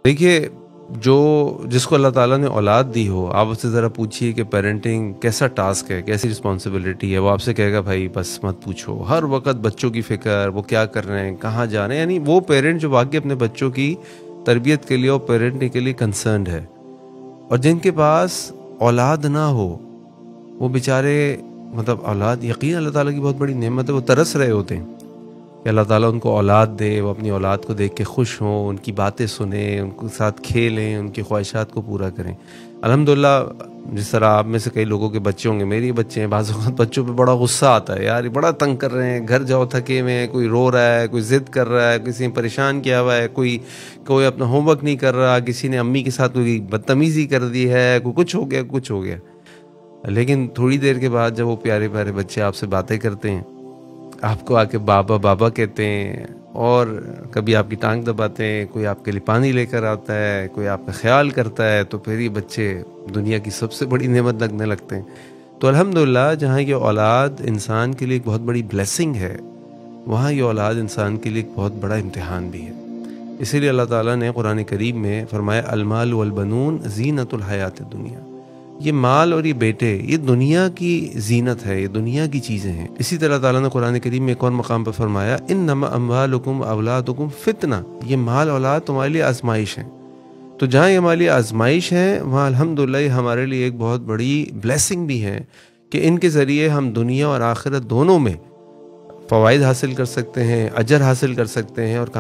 देखिए, जो जिसको अल्लाह ताला ने औलाद दी हो, आप उससे ज़रा पूछिए कि पेरेंटिंग कैसा टास्क है, कैसी रिस्पॉन्सिबिलिटी है। वो आपसे कहेगा भाई बस मत पूछो, हर वक्त बच्चों की फ़िक्र, वो क्या कर रहे हैं, कहाँ जा रहे हैं। यानी वो पेरेंट जो वाकई अपने बच्चों की तरबियत के लिए और पेरेंटिंग के लिए कंसर्न्ड है। और जिनके पास औलाद ना हो, वो बेचारे मतलब औलाद यकीन अल्लाह ताला की बहुत बड़ी नेमत है, वो तरस रहे होते हैं कि अल्लाह ताला उनको औलाद दे, वो अपनी औलाद को देख के खुश हों, उनकी बातें सुनें, उनके साथ खेलें, उनकी ख्वाहिशात को पूरा करें। अल्हम्दुलिल्लाह, जिस तरह आप में से कई लोगों के बच्चे होंगे, मेरे बच्चे हैं, बाज़ औक़ात बच्चों पे बड़ा गुस्सा आता है, यार ये बड़ा तंग कर रहे हैं, घर जाओ थके हुए हैं, कोई रो रहा है, कोई ज़िद कर रहा है, किसी ने परेशान किया हुआ है, कोई अपना होमवर्क नहीं कर रहा, किसी ने अम्मी के साथ कोई बदतमीज़ी कर दी है, कोई कुछ हो गया, कुछ हो गया। लेकिन थोड़ी देर के बाद जब वो प्यारे प्यारे बच्चे आपसे बातें करते हैं, आपको आके बाबा बाबा कहते हैं, और कभी आपकी टांग दबाते हैं, कोई आपके लिए पानी लेकर आता है, कोई आपका ख्याल करता है, तो फिर ये बच्चे दुनिया की सबसे बड़ी नेमत लगने लगते हैं। तो अल्हम्दुलिल्लाह, जहाँ ये औलाद इंसान के लिए एक बहुत बड़ी ब्लेसिंग है, वहाँ ये औलाद इंसान के लिए एक बहुत बड़ा इम्तिहान भी है। इसीलिए अल्लाह ताला ने कुरान करीम में फरमाया, अलमाल वल बनून ज़ीनतुल हयात दुनिया। ये माल और ये बेटे, ये दुनिया की जीनत है, ये दुनिया की चीज़ें हैं। इसी तरह ताला ने कुरान करीम में एक और मकाम पर फरमाया, इन्नमा अम्वालुकुम औलादुकुम फितना। ये माल औलाद तुम्हारे लिए आजमाइश है। तो जहाँ ये हमारे लिए आजमाइश है, वहाँ अल्हम्दुलिल्लाह ये हमारे लिए एक बहुत बड़ी ब्लेसिंग भी है कि इनके ज़रिए हम दुनिया और आखिरत दोनों में फ़वाइद हासिल कर सकते हैं, अजर हासिल कर सकते हैं और